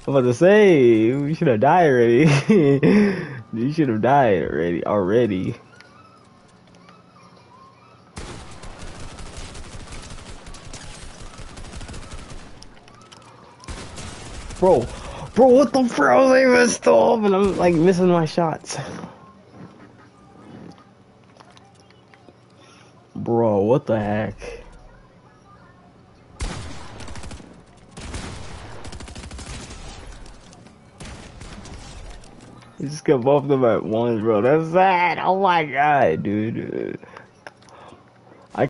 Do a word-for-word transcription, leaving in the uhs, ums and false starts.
I'm about to say, you should have died already. You should have died already. Already. Bro, bro, what the frick? I was even stop, and I'm like missing my shots. Bro, what the heck? You just got both of them at once, bro. That's sad. Oh my god, dude.